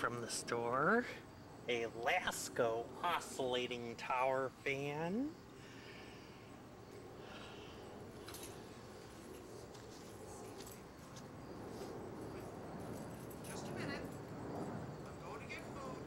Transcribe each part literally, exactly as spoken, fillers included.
from the store. A Lasko oscillating tower fan. Just a minute. I'm going to get food.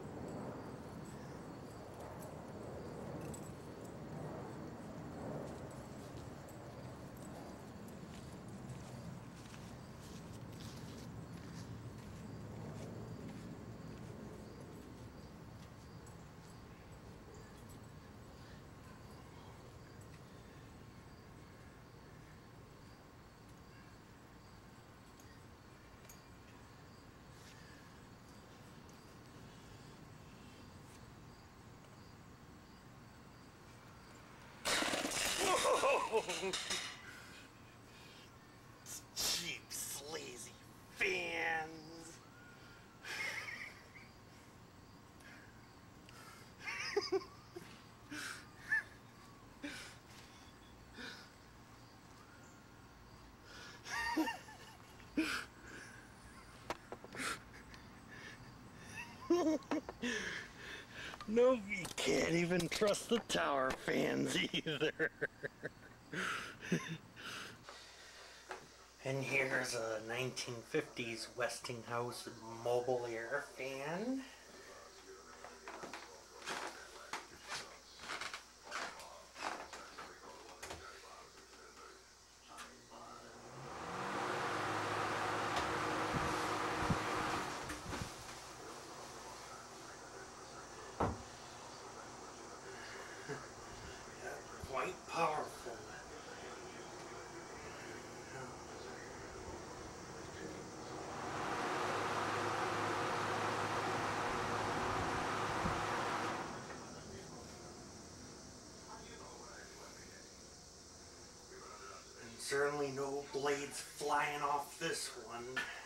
Cheap, sleazy fans. No, you can't even trust the tower fans either. And here's a nineteen fifties Westinghouse Mobilaire fan. Quite powerful. And certainly no blades flying off this one.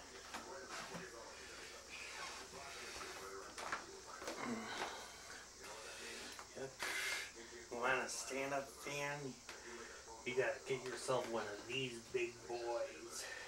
Yep. You want a stand-up fan? You gotta get yourself one of these big boys.